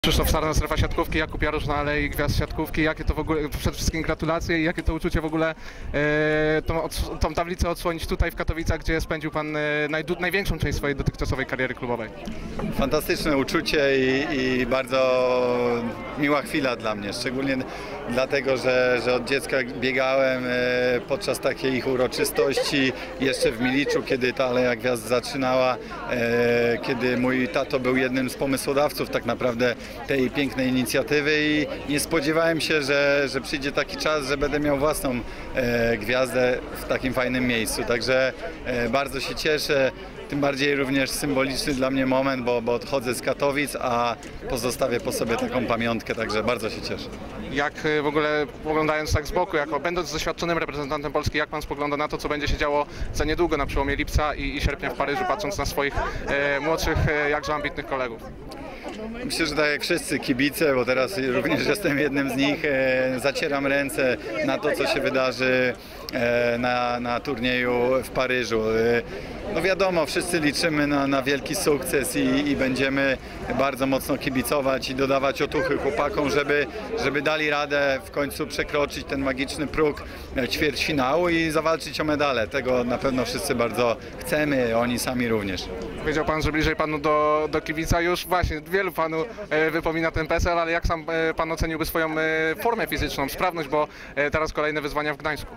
Krzysztof Sarna, strefa siatkówki, Jakub Jarosz na Alei Gwiazd Siatkówki. Jakie to w ogóle, przede wszystkim gratulacje i jakie to uczucie w ogóle tą tablicę odsłonić tutaj w Katowicach, gdzie spędził Pan największą część swojej dotychczasowej kariery klubowej? Fantastyczne uczucie i bardzo miła chwila dla mnie, szczególnie dlatego, że od dziecka biegałem podczas takiej uroczystości jeszcze w Miliczu, kiedy ta Aleja Gwiazd zaczynała, kiedy mój tato był jednym z pomysłodawców tak naprawdę tej pięknej inicjatywy i nie spodziewałem się, że przyjdzie taki czas, że będę miał własną gwiazdę w takim fajnym miejscu, także bardzo się cieszę. Tym bardziej również symboliczny dla mnie moment, bo odchodzę z Katowic, a pozostawię po sobie taką pamiątkę, także bardzo się cieszę. Jak w ogóle, oglądając tak z boku, będąc doświadczonym reprezentantem Polski, jak Pan spogląda na to, co będzie się działo za niedługo na przełomie lipca i sierpnia w Paryżu, patrząc na swoich młodszych, jakże ambitnych kolegów? Myślę, że tak jak wszyscy kibice, bo teraz również jestem jednym z nich, zacieram ręce na to, co się wydarzy na turnieju w Paryżu. No wiadomo, wszyscy liczymy na wielki sukces i będziemy bardzo mocno kibicować i dodawać otuchy chłopakom, żeby dali radę w końcu przekroczyć ten magiczny próg ćwierćfinału i zawalczyć o medale. Tego na pewno wszyscy bardzo chcemy, oni sami również. Powiedział Pan, że bliżej Panu do kibica już właśnie, wielu Panu wypomina ten PESEL, ale jak sam Pan oceniłby swoją formę fizyczną, sprawność, bo teraz kolejne wyzwania w Gdańsku?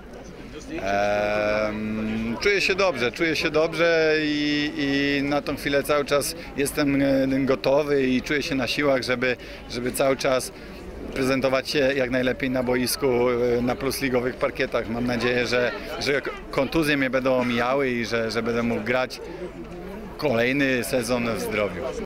Czuję się dobrze i na tą chwilę cały czas jestem gotowy i czuję się na siłach, żeby cały czas prezentować się jak najlepiej na boisku, na plusligowych parkietach. Mam nadzieję, że kontuzje mnie będą omijały i że będę mógł grać kolejny sezon w zdrowiu.